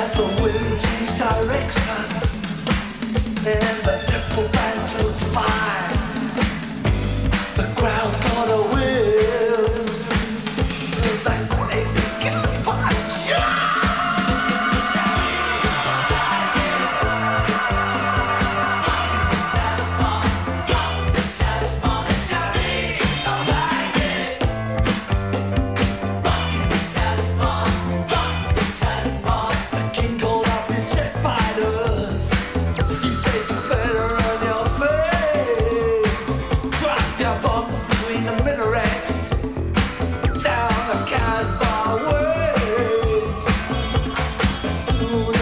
as the wind changed direction and the temple began to fire, the crowd caught a wind of that crazy killing punch. The king called up his jet fighters. He said, "You better earn your pay. Drop your bombs between the minarets down the Casbah way. Soon